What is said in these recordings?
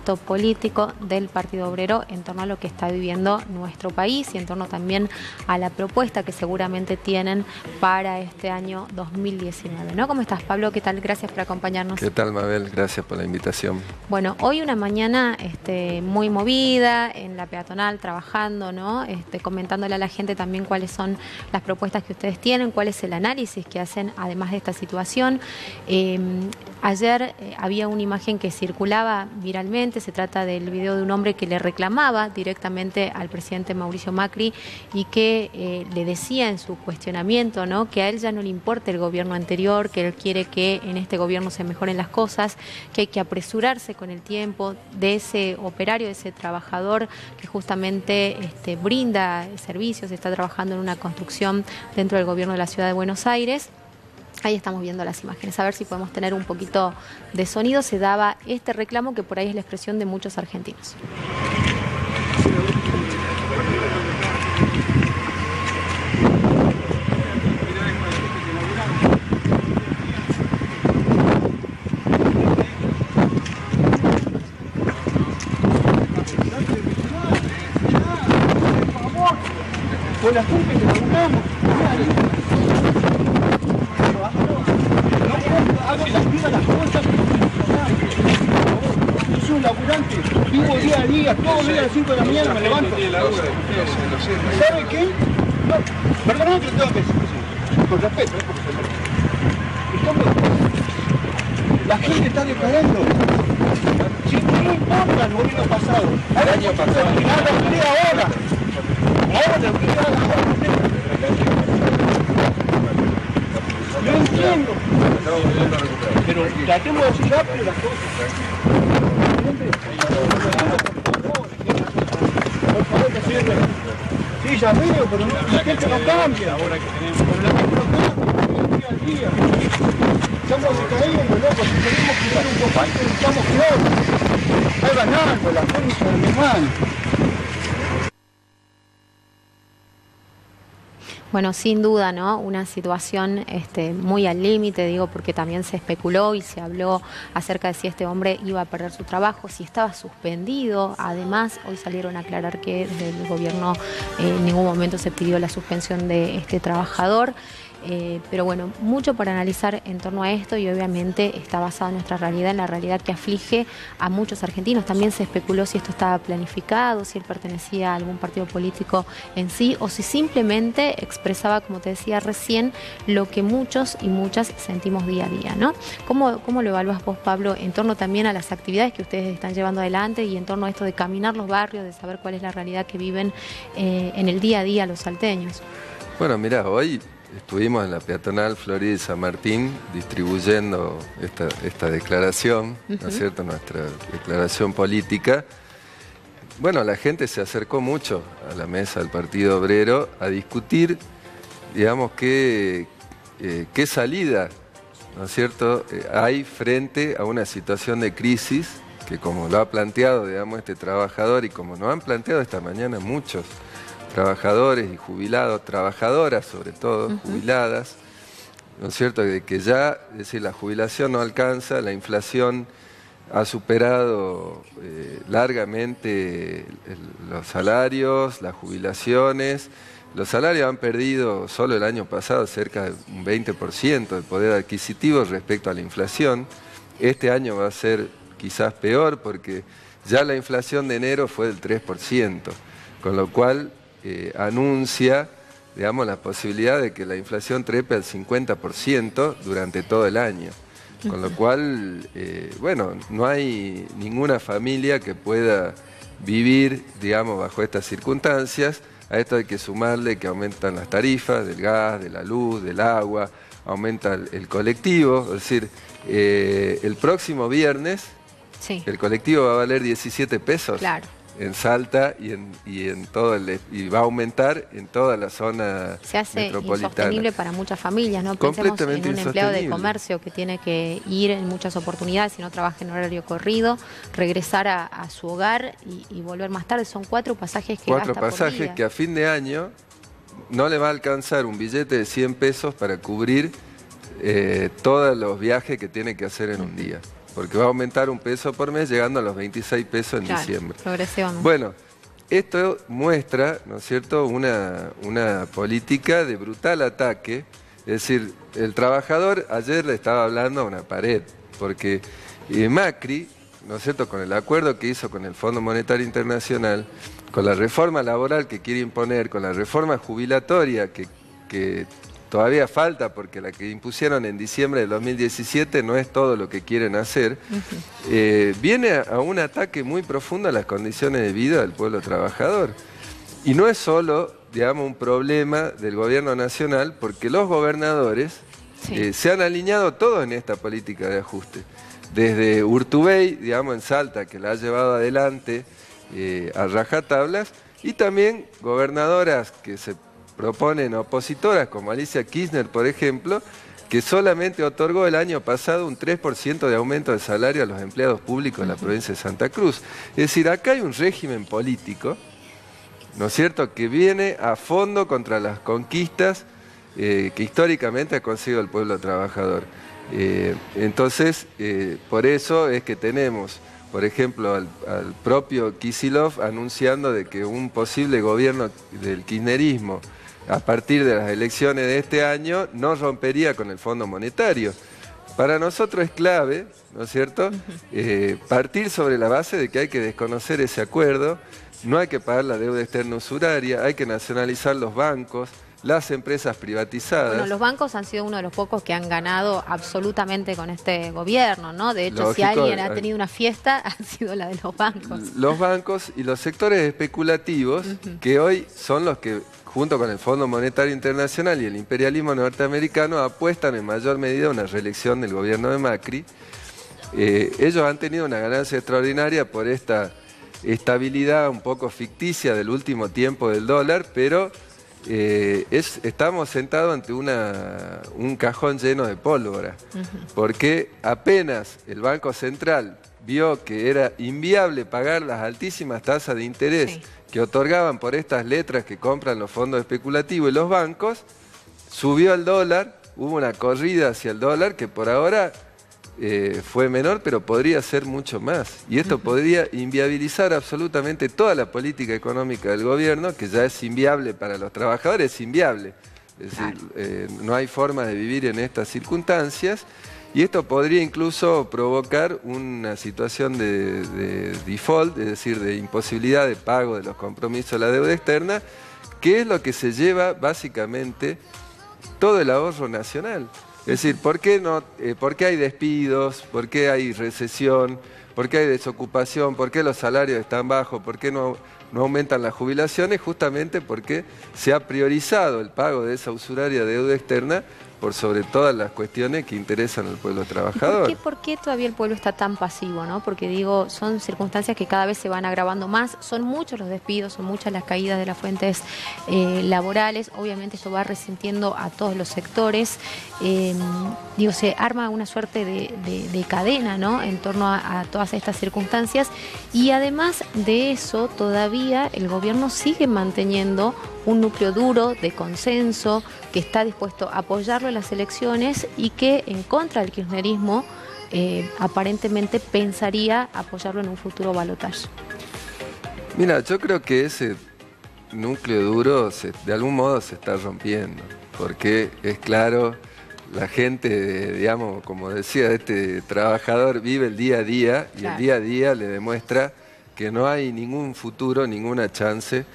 proyecto político del Partido Obrero en torno a lo que está viviendo nuestro país y en torno también a la propuesta que seguramente tienen para este año 2019, ¿no? ¿Cómo estás, Pablo? ¿Qué tal? Gracias por acompañarnos. ¿Qué tal, Mabel? Gracias por la invitación. Bueno, hoy una mañana muy movida en la peatonal, trabajando, ¿no? Comentándole a la gente también cuáles son las propuestas que ustedes tienen, cuál es el análisis que hacen además de esta situación. Ayer había una imagen que circulaba viralmente, se trata del video de un hombre que le reclamaba directamente al presidente Mauricio Macri y que le decía en su cuestionamiento, ¿no?, que a él ya no le importa el gobierno anterior, que él quiere que en este gobierno se mejoren las cosas, que hay que apresurarse con el tiempo de ese operario, de ese trabajador que justamente brinda servicios, está trabajando en una construcción dentro del gobierno de la ciudad de Buenos Aires. Ahí estamos viendo las imágenes, a ver si podemos tener un poquito de sonido. Se daba este reclamo que por ahí es la expresión de muchos argentinos. Con la gente que laburamos, hago las vidas las cosas. Yo soy un laburante, vivo día a día, todos los días a las 5 de la mañana me levanto. ¿Sabe qué? No, perdóname que lo tengo que decir, con respeto, la gente está declarando. Si no importa el gobierno pasado, el año pasado, ahora. No entiendo. Pero tratemos de decir rápido las cosas. Por favor, presidente. Sí, ya veo, pero la gente no cambia. Ahora que tenemos. Pero la gente no cambia, día a día. Estamos decayendo, loco. Si queremos cuidar un poquito, estamos peor. Está ganando la fuerza de mi hermano. Bueno, sin duda, ¿no? Una situación muy al límite, digo, porque también se especuló y se habló acerca de si este hombre iba a perder su trabajo, si estaba suspendido. Además, hoy salieron a aclarar que desde el gobierno en ningún momento se pidió la suspensión de este trabajador. Pero bueno, mucho para analizar en torno a esto y obviamente está basado en nuestra realidad, en la realidad que aflige a muchos argentinos. También se especuló si esto estaba planificado, si él pertenecía a algún partido político en sí o si simplemente expresaba, como te decía recién, lo que muchos y muchas sentimos día a día, ¿no? ¿Cómo lo evalúas vos, Pablo, en torno también a las actividades que ustedes están llevando adelante y en torno a esto de caminar los barrios, de saber cuál es la realidad que viven en el día a día los salteños? Bueno, mirá, hoy estuvimos en la peatonal Florida y San Martín distribuyendo esta declaración, ¿no es cierto?, nuestra declaración política. Bueno, la gente se acercó mucho a la mesa del Partido Obrero a discutir, digamos, qué salida, ¿no es cierto?, hay frente a una situación de crisis que, como lo ha planteado, digamos, este trabajador y como nos han planteado esta mañana muchos trabajadores y jubilados, trabajadoras sobre todo, jubiladas, ¿no es cierto?, de que ya, es decir, la jubilación no alcanza, la inflación ha superado largamente los salarios, las jubilaciones. Los salarios han perdido solo el año pasado cerca de un 20% de poder adquisitivo respecto a la inflación. Este año va a ser quizás peor porque ya la inflación de enero fue del 3%, con lo cual anuncia, digamos, la posibilidad de que la inflación trepe al 50% durante todo el año. Con lo cual, bueno, no hay ninguna familia que pueda vivir, digamos, bajo estas circunstancias. A esto hay que sumarle que aumentan las tarifas del gas, de la luz, del agua, aumenta el colectivo. Es decir, el próximo viernes, sí, el colectivo va a valer 17 pesos. Claro. En Salta y va a aumentar en toda la zona metropolitana. Se hace insostenible para muchas familias, ¿no? Pensemos en un empleado de comercio que tiene que ir en muchas oportunidades, si no trabaja en horario corrido, regresar a su hogar y volver más tarde. Son 4 pasajes que gasta por día. 4 pasajes que a fin de año no le va a alcanzar un billete de 100 pesos para cubrir todos los viajes que tiene que hacer en un día. porque va a aumentar 1 peso por mes, llegando a los 26 pesos en diciembre. Progresivamente. Bueno, esto muestra, ¿no es cierto?, una política de brutal ataque. Es decir, el trabajador ayer le estaba hablando a una pared, porque Macri, ¿no es cierto?, con el acuerdo que hizo con el Fondo Monetario Internacional, con la reforma laboral que quiere imponer, con la reforma jubilatoria que todavía falta, porque la que impusieron en diciembre del 2017 no es todo lo que quieren hacer, viene a un ataque muy profundo a las condiciones de vida del pueblo trabajador. Y no es solo, digamos, un problema del gobierno nacional, porque los gobernadores se han alineado todos en esta política de ajuste. Desde Urtubey, digamos, en Salta, que la ha llevado adelante a rajatablas, y también gobernadoras que se proponen opositoras, como Alicia Kirchner, por ejemplo, que solamente otorgó el año pasado un 3% de aumento de salario a los empleados públicos de la provincia de Santa Cruz. Es decir, acá hay un régimen político, ¿no es cierto?, que viene a fondo contra las conquistas que históricamente ha conseguido el pueblo trabajador. Entonces, por eso es que tenemos, por ejemplo, al propio Kicillof anunciando de que un posible gobierno del kirchnerismo a partir de las elecciones de este año no rompería con el Fondo Monetario. Para nosotros es clave, ¿no es cierto?, partir sobre la base de que hay que desconocer ese acuerdo, no hay que pagar la deuda externa usuraria, hay que nacionalizar los bancos, las empresas privatizadas. Bueno, los bancos han sido uno de los pocos que han ganado absolutamente con este gobierno, ¿no? De hecho, si alguien ha tenido una fiesta, ha sido la de los bancos. Los bancos y los sectores especulativos, que hoy son los que, junto con el Fondo Monetario Internacional y el imperialismo norteamericano, apuestan en mayor medida a una reelección del gobierno de Macri. Ellos han tenido una ganancia extraordinaria por esta estabilidad un poco ficticia del último tiempo del dólar, pero estamos sentados ante un cajón lleno de pólvora, porque apenas el Banco Central vio que era inviable pagar las altísimas tasas de interés que otorgaban por estas letras que compran los fondos especulativos y los bancos, subió el dólar, hubo una corrida hacia el dólar que por ahora fue menor, pero podría ser mucho más. Y esto podría inviabilizar absolutamente toda la política económica del gobierno, que ya es inviable para los trabajadores, es inviable. Es decir, no hay forma de vivir en estas circunstancias. Y esto podría incluso provocar una situación de default, es decir, de imposibilidad de pago de los compromisos de la deuda externa, que es lo que se lleva básicamente todo el ahorro nacional. Es decir, ¿por qué hay despidos? ¿Por qué hay recesión? ¿Por qué hay desocupación? ¿Por qué los salarios están bajos? ¿Por qué no aumentan las jubilaciones? Justamente porque se ha priorizado el pago de esa usuraria deuda externa por sobre todas las cuestiones que interesan al pueblo trabajador. ¿Por qué todavía el pueblo está tan pasivo, ¿no? Porque digo, son circunstancias que cada vez se van agravando más, son muchos los despidos, son muchas las caídas de las fuentes laborales, obviamente eso va resintiendo a todos los sectores, digo, se arma una suerte de cadena, ¿no?, en torno a todas estas circunstancias, y además de eso todavía el gobierno sigue manteniendo un núcleo duro de consenso que está dispuesto a apoyarlo en las elecciones y que en contra del kirchnerismo aparentemente pensaría apoyarlo en un futuro balotaje. Mira, yo creo que ese núcleo duro de algún modo se está rompiendo, porque es claro, la gente, digamos, como decía, este trabajador vive el día a día y el día a día le demuestra que no hay ningún futuro, ninguna chance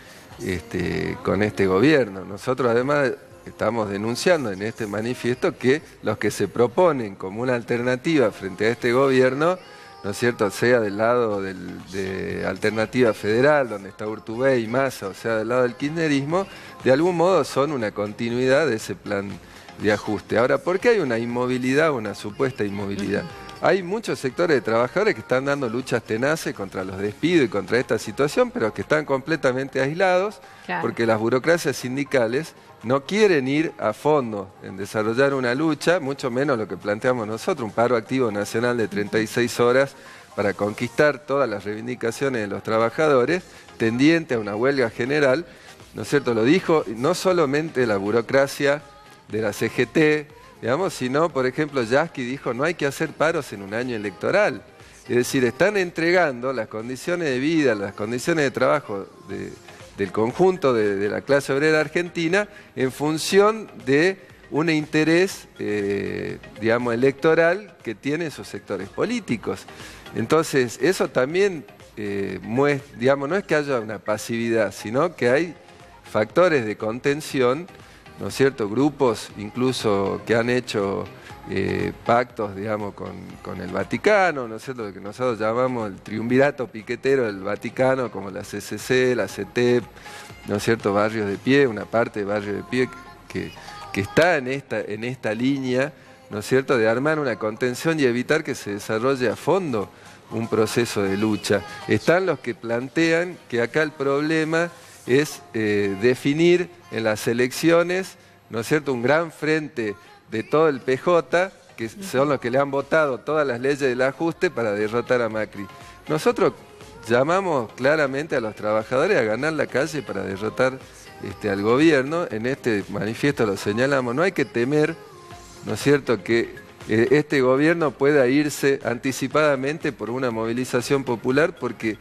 con este gobierno. Nosotros además estamos denunciando en este manifiesto que los que se proponen como una alternativa frente a este gobierno, ¿no es cierto?, sea del lado de Alternativa Federal, donde está Urtubey y Massa, o sea del lado del kirchnerismo, de algún modo son una continuidad de ese plan de ajuste. Ahora, ¿por qué hay una inmovilidad, una supuesta inmovilidad? Hay muchos sectores de trabajadores que están dando luchas tenaces contra los despidos y contra esta situación, pero que están completamente aislados porque las burocracias sindicales no quieren ir a fondo en desarrollar una lucha, mucho menos lo que planteamos nosotros, un paro activo nacional de 36 horas para conquistar todas las reivindicaciones de los trabajadores, tendiente a una huelga general, ¿no es cierto? Lo dijo no solamente la burocracia de la CGT, digamos, sino, por ejemplo, Yasky dijo, no hay que hacer paros en un año electoral. Es decir, están entregando las condiciones de vida, las condiciones de trabajo del conjunto de la clase obrera argentina en función de un interés, digamos, electoral que tienen sus sectores políticos. Entonces, eso también muestra, digamos, no es que haya una pasividad, sino que hay factores de contención, ¿no es cierto? Grupos incluso que han hecho pactos, digamos, con el Vaticano, ¿no es cierto? Lo que nosotros llamamos el triunvirato piquetero del Vaticano, como la CCC, la CETEP, ¿no es cierto? Barrios de Pie, una parte de Barrios de Pie que está en esta línea, ¿no es cierto?, de armar una contención y evitar que se desarrolle a fondo un proceso de lucha. Están los que plantean que acá el problema es definir en las elecciones, ¿no es cierto?, un gran frente de todo el PJ, que son los que le han votado todas las leyes del ajuste para derrotar a Macri. Nosotros llamamos claramente a los trabajadores a ganar la calle para derrotar al gobierno. En este manifiesto lo señalamos, no hay que temer, ¿no es cierto?, que este gobierno pueda irse anticipadamente por una movilización popular porque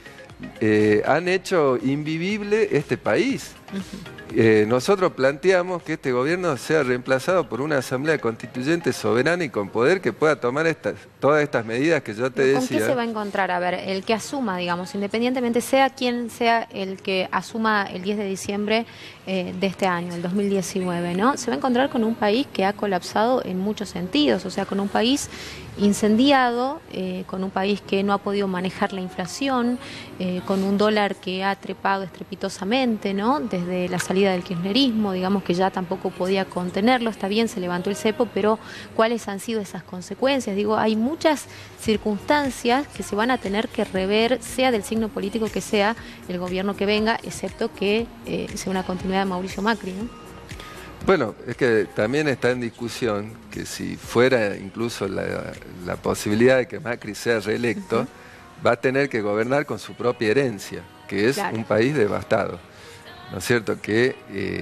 han hecho invivible este país. Nosotros planteamos que este gobierno sea reemplazado por una asamblea constituyente soberana y con poder que pueda tomar todas estas medidas que yo te decía. ¿Con qué se va a encontrar? A ver, el que asuma, digamos, independientemente sea quien sea el que asuma el 10 de diciembre de este año, el 2019, ¿no? Se va a encontrar con un país que ha colapsado en muchos sentidos, o sea, con un país incendiado, con un país que no ha podido manejar la inflación, con un dólar que ha trepado estrepitosamente, ¿no? Desde la salida del kirchnerismo, digamos que ya tampoco podía contenerlo. Está bien, se levantó el cepo, pero ¿cuáles han sido esas consecuencias? Digo, hay muchas circunstancias que se van a tener que rever, sea del signo político que sea el gobierno que venga, excepto que sea una continuidad de Mauricio Macri, ¿no? Bueno, es que también está en discusión que si fuera incluso la posibilidad de que Macri sea reelecto, va a tener que gobernar con su propia herencia, que es un país devastado, ¿no es cierto?, que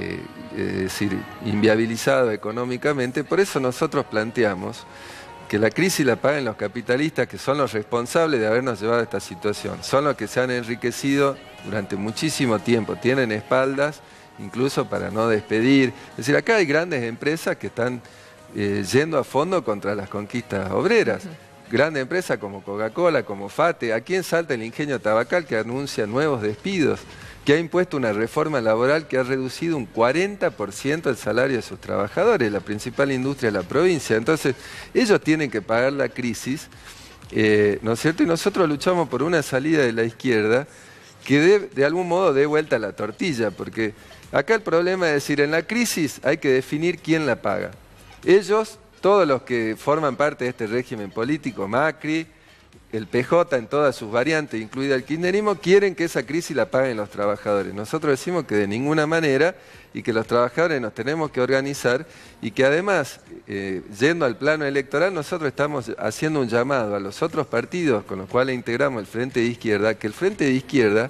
es decir, inviabilizado económicamente. Por eso nosotros planteamos que la crisis la paguen los capitalistas, que son los responsables de habernos llevado a esta situación. Son los que se han enriquecido durante muchísimo tiempo, tienen espaldas incluso para no despedir. Es decir, acá hay grandes empresas que están yendo a fondo contra las conquistas obreras. Grandes empresas como Coca-Cola, como FATE. Aquí en Salta el Ingenio Tabacal, que anuncia nuevos despidos, que ha impuesto una reforma laboral que ha reducido un 40% el salario de sus trabajadores, la principal industria de la provincia. Entonces, ellos tienen que pagar la crisis, ¿no es cierto? Y nosotros luchamos por una salida de la izquierda que de algún modo dé vuelta a la tortilla, porque acá el problema es decir, en la crisis hay que definir quién la paga. Ellos, todos los que forman parte de este régimen político, Macri, el PJ en todas sus variantes, incluida el kirchnerismo, quieren que esa crisis la paguen los trabajadores. Nosotros decimos que de ninguna manera y que los trabajadores nos tenemos que organizar y que además, yendo al plano electoral, nosotros estamos haciendo un llamado a los otros partidos con los cuales integramos el Frente de Izquierda, que el Frente de Izquierda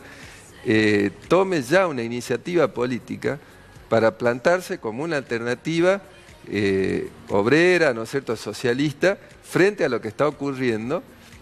tome ya una iniciativa política para plantarse como una alternativa obrera, ¿no es cierto?, socialista, frente a lo que está ocurriendo,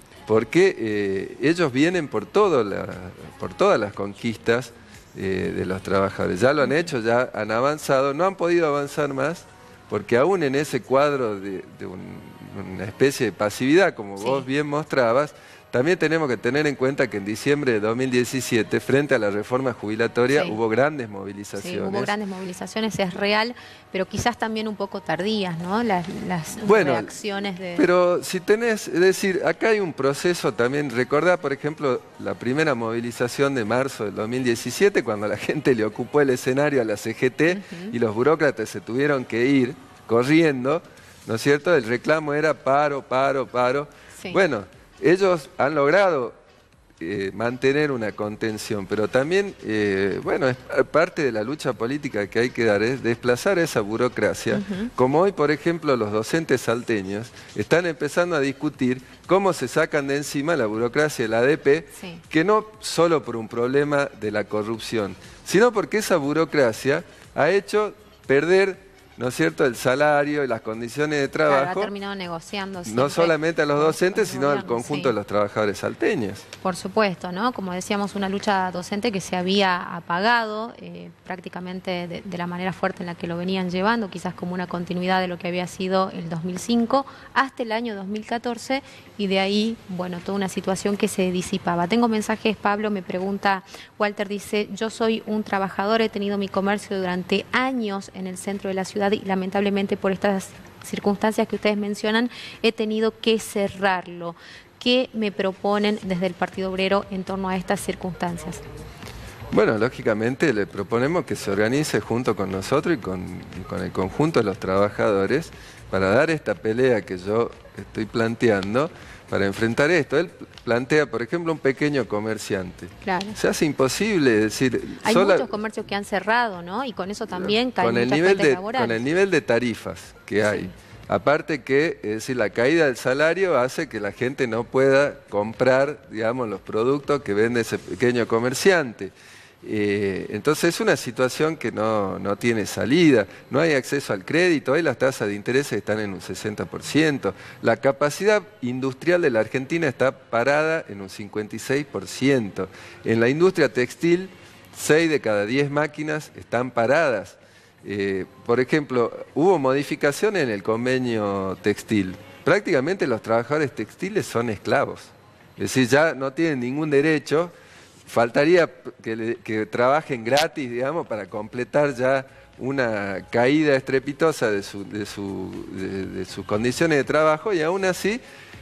porque ellos vienen por todas las conquistas de los trabajadores. Ya lo han hecho, ya han avanzado, no han podido avanzar más, porque aún en ese cuadro de una especie de pasividad, como vos bien mostrabas, también tenemos que tener en cuenta que en diciembre de 2017, frente a la reforma jubilatoria, hubo grandes movilizaciones. Sí, hubo grandes movilizaciones, es real, pero quizás también un poco tardías, ¿no? Las reacciones de... Pero si tenés, es decir, acá hay un proceso también. Recordá, por ejemplo, la primera movilización de marzo del 2017, cuando la gente le ocupó el escenario a la CGT y los burócratas se tuvieron que ir corriendo, ¿no es cierto? El reclamo era paro, paro, paro. Sí. Bueno, ellos han logrado mantener una contención, pero también, bueno, es parte de la lucha política que hay que dar, es desplazar esa burocracia, como hoy, por ejemplo, los docentes salteños están empezando a discutir cómo se sacan de encima la burocracia de la ADP, que no solo por un problema de la corrupción, sino porque esa burocracia ha hecho perder ¿no es cierto?, el salario y las condiciones de trabajo. Claro, ha terminado negociando No solamente a los docentes, sino al gobierno, conjunto de los trabajadores salteños. Por supuesto, ¿no? Como decíamos, una lucha docente que se había apagado prácticamente de la manera fuerte en la que lo venían llevando, quizás como una continuidad de lo que había sido el 2005 hasta el año 2014, y de ahí, bueno, toda una situación que se disipaba. Tengo mensajes, Pablo, me pregunta, Walter dice, yo soy un trabajador, he tenido mi comercio durante años en el centro de la ciudad y lamentablemente por estas circunstancias que ustedes mencionan he tenido que cerrarlo. ¿Qué me proponen desde el Partido Obrero en torno a estas circunstancias? Bueno, lógicamente le proponemos que se organice junto con nosotros y con el conjunto de los trabajadores para dar esta pelea que yo estoy planteando, para enfrentar esto. Él plantea, por ejemplo, un pequeño comerciante. Claro. Se hace imposible, es decir... Hay muchos comercios que han cerrado, ¿no? Y con eso también caen muchas fuentes laborales. Con el nivel de tarifas que hay. Aparte que, es decir, la caída del salario hace que la gente no pueda comprar, digamos, los productos que vende ese pequeño comerciante. Entonces es una situación que no tiene salida, no hay acceso al crédito, hoy las tasas de interés están en un 60%, la capacidad industrial de la Argentina está parada en un 56%, en la industria textil 6 de cada 10 máquinas están paradas. Por ejemplo, hubo modificaciones en el convenio textil, prácticamente los trabajadores textiles son esclavos, es decir, ya no tienen ningún derecho. Faltaría que trabajen gratis, digamos, para completar ya una caída estrepitosa de sus condiciones de trabajo, y aún así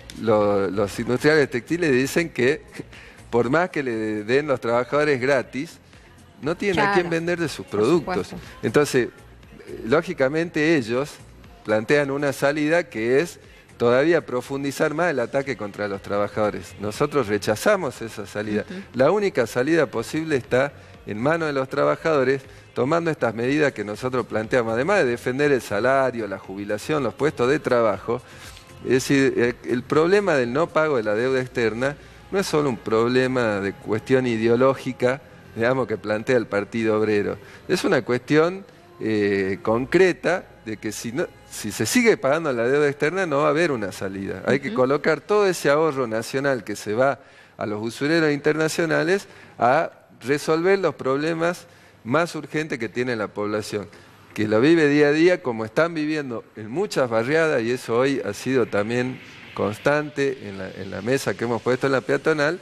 los industriales textiles dicen que por más que le den los trabajadores gratis, no tienen a quién vender de sus productos. Entonces, lógicamente ellos plantean una salida que es todavía profundizar más el ataque contra los trabajadores. Nosotros rechazamos esa salida. La única salida posible está en manos de los trabajadores, tomando estas medidas que nosotros planteamos, además de defender el salario, la jubilación, los puestos de trabajo. Es decir, el problema del no pago de la deuda externa no es solo un problema de cuestión ideológica, digamos, que plantea el Partido Obrero. Es una cuestión concreta de que si se sigue pagando la deuda externa no va a haber una salida. Hay que colocar todo ese ahorro nacional que se va a los usureros internacionales a resolver los problemas más urgentes que tiene la población, que lo vive día a día como están viviendo en muchas barriadas, y eso hoy ha sido también constante en la mesa que hemos puesto en la peatonal,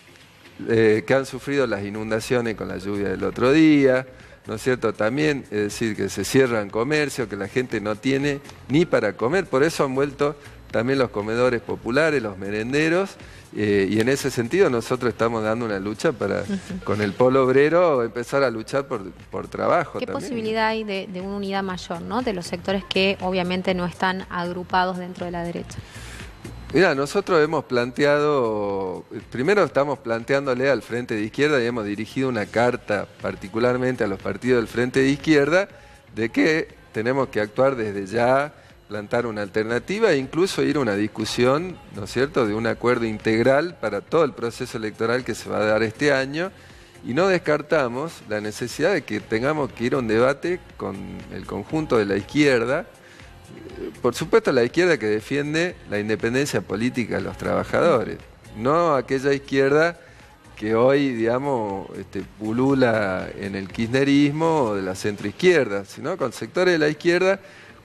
que han sufrido las inundaciones con la lluvia del otro día, ¿no es cierto? También, es decir, que se cierran comercios, que la gente no tiene ni para comer, por eso han vuelto también los comedores populares, los merenderos, y en ese sentido nosotros estamos dando una lucha para, con el polo obrero, empezar a luchar por trabajo. ¿Qué también posibilidad hay de una unidad mayor, ¿no?, de los sectores que obviamente no están agrupados dentro de la derecha? Mira, nosotros hemos planteado, primero estamos planteándole al Frente de Izquierda y hemos dirigido una carta particularmente a los partidos del Frente de Izquierda de que tenemos que actuar desde ya, plantar una alternativa e incluso ir a una discusión, ¿no es cierto?, de un acuerdo integral para todo el proceso electoral que se va a dar este año, y no descartamos la necesidad de que tengamos que ir a un debate con el conjunto de la izquierda. Por supuesto, la izquierda que defiende la independencia política de los trabajadores, no aquella izquierda que hoy, digamos, pulula en el kirchnerismo o de la centroizquierda, sino con sectores de la izquierda,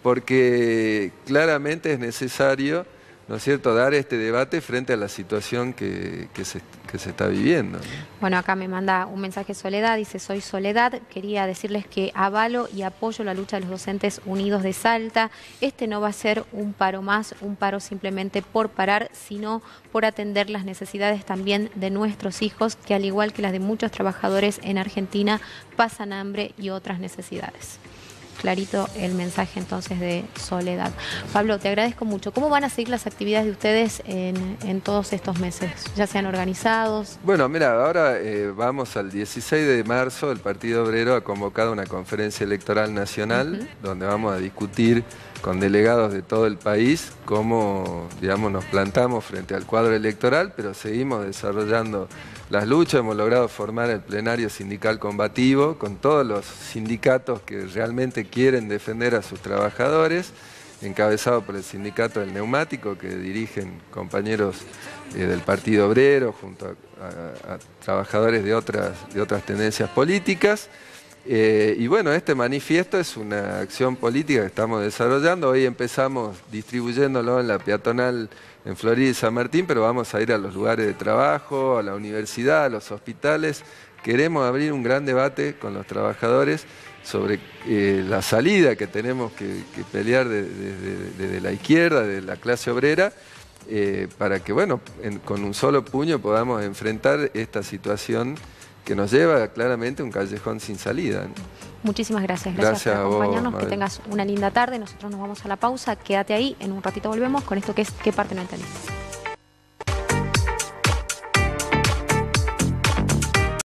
porque claramente es necesario, ¿no es cierto?, dar este debate frente a la situación que se está viviendo, ¿no? Bueno, acá me manda un mensaje Soledad, dice, soy Soledad, quería decirles que avalo y apoyo la lucha de los docentes unidos de Salta. Este no va a ser un paro más, un paro simplemente por parar, sino por atender las necesidades también de nuestros hijos, que al igual que las de muchos trabajadores en Argentina, pasan hambre y otras necesidades. Clarito el mensaje entonces de Soledad. Pablo, te agradezco mucho. ¿Cómo van a seguir las actividades de ustedes en todos estos meses? ¿Ya se han organizado? Bueno, mira, ahora vamos al 16 de marzo, el Partido Obrero ha convocado una conferencia electoral nacional donde vamos a discutir con delegados de todo el país, cómo, digamos, nos plantamos frente al cuadro electoral, pero seguimos desarrollando las luchas. Hemos logrado formar el plenario sindical combativo con todos los sindicatos que realmente quieren defender a sus trabajadores, encabezado por el sindicato del neumático, que dirigen compañeros del Partido Obrero, junto a trabajadores de otras tendencias políticas. Y bueno, este manifiesto es una acción política que estamos desarrollando. Hoy empezamos distribuyéndolo en la peatonal en Florida y San Martín, pero vamos a ir a los lugares de trabajo, a la universidad, a los hospitales. Queremos abrir un gran debate con los trabajadores sobre la salida que tenemos que pelear desde la izquierda, de la clase obrera, para que, bueno, con un solo puño podamos enfrentar esta situación que nos lleva claramente a un callejón sin salida, ¿no? Muchísimas gracias. Gracias por acompañarnos. Vos, que tengas una linda tarde. Nosotros nos vamos a la pausa. Quédate ahí. En un ratito volvemos con esto que es ¿Qué parte no entendiste?